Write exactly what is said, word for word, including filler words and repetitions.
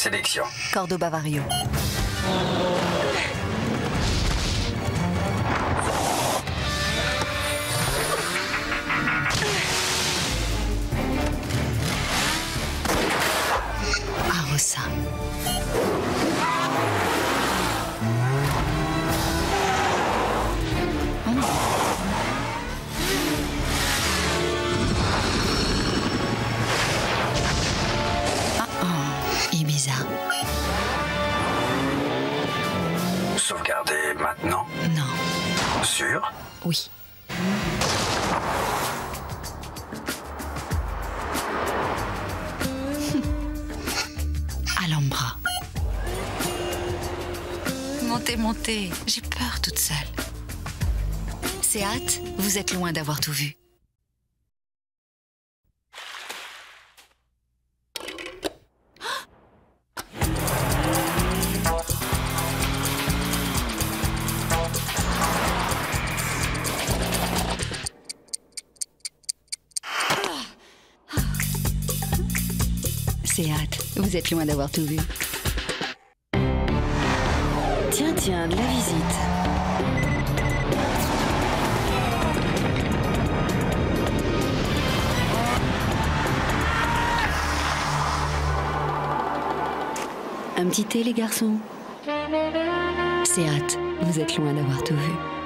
sélection. Cordoba Vario. Arosa. Ibiza. Sauvegarder maintenant? Non. Sûr? Oui. Alhambra. Montez, montez. J'ai peur toute seule. Seat, vous êtes loin d'avoir tout vu. Seat, vous êtes loin d'avoir tout vu. Tiens, tiens, de la visite. Un petit thé, les garçons? Seat, vous êtes loin d'avoir tout vu.